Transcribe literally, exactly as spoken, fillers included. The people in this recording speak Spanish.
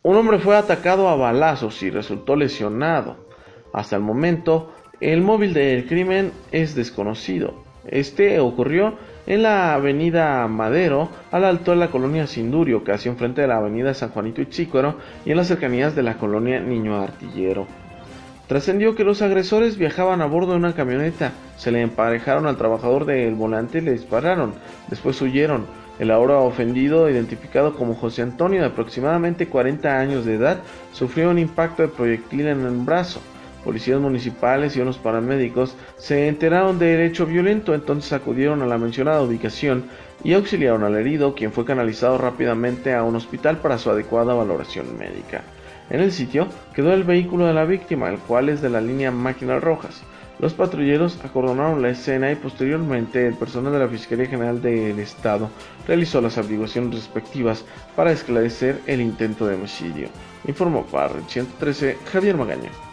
Un hombre fue atacado a balazos y resultó lesionado. Hasta el momento, el móvil del crimen es desconocido. Este ocurrió en la avenida Madero, a la altura de la colonia Sindurio, casi enfrente de la avenida San Juanito Itzícuaro y en las cercanías de la colonia Niño Artillero. Trascendió que los agresores viajaban a bordo de una camioneta, se le emparejaron al trabajador del volante y le dispararon, después huyeron. El ahora ofendido, identificado como José Antonio, de aproximadamente cuarenta años de edad, sufrió un impacto de proyectil en el brazo. Policías municipales y unos paramédicos se enteraron del hecho violento, entonces acudieron a la mencionada ubicación y auxiliaron al herido, quien fue canalizado rápidamente a un hospital para su adecuada valoración médica. En el sitio quedó el vehículo de la víctima, el cual es de la línea Máquinas Rojas. Los patrulleros acordonaron la escena y posteriormente el personal de la Fiscalía General del Estado realizó las averiguaciones respectivas para esclarecer el intento de homicidio. Informó para Red ciento trece Javier Magaña.